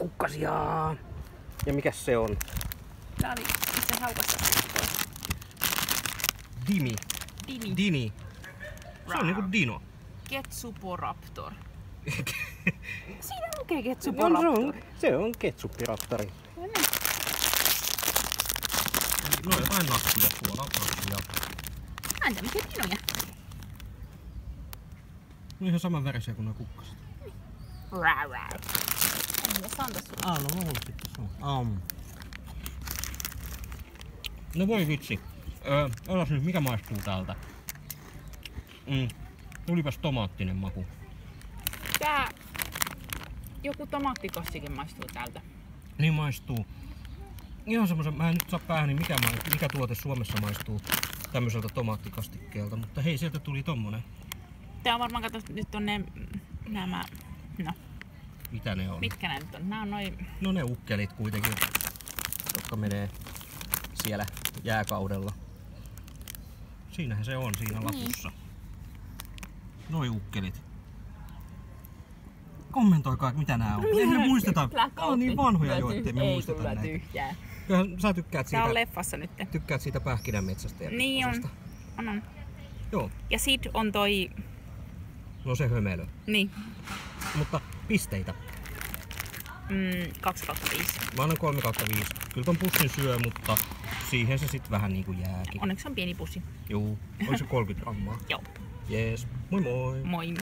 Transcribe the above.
kukkasia. Ja mikäs se on? Tää oli itse haukassa. Dimi. Dini. Se on niinku dino. Ketsuporaptor. Siinä lukee No, Ketsuporaptor. se on ketsuppiraptori. No jotain nakkuja tuolla. Mä en tämmösiä dinoja. No ihan saman värisiä kuin nämä kukkaset. En mä saan tässä. No luultavasti on. No voi vitsi. Otas nyt, mikä maistuu täältä? Tulipas tomaattinen maku. Tää joku tomaattikossikin maistuu täältä. Niin maistuu. Ihan semmosen, mä en nyt saa päähäni mikä tuote Suomessa maistuu tämmöiseltä tomaattikastikkeelta, mutta hei, sieltä tuli tommonen. Tää on varmaan nyt on nämä, no. Mitä ne on? Mitkä nää nyt on? Nää on noin. No ne ukkelit kuitenkin, jotka menee siellä jääkaudella. Siinähän se on siinä lapussa. Noi ukkelit. Kommentoikaa mitä nää on. Eihän me muisteta. Nää on niin vanhoja jo, ettei me muisteta näitä. Tyhjää. Kyllähän sä tykkäät Tää on siitä, leffassa nyt. tykkäät siitä pähkinänmetsästä ja Niin on. pikkusesta. On. Joo, Ja Sid on toi. no se hömelö. Niin. Mutta pisteitä. 2/5. Mä annan 3/5. Kyllä ton pussin syö, mutta siihen se sit vähän niinku jääkin. Onneksi on pieni pussi. Juu, on se 30 grammaa. Joo. Jees, moi moi! Moi.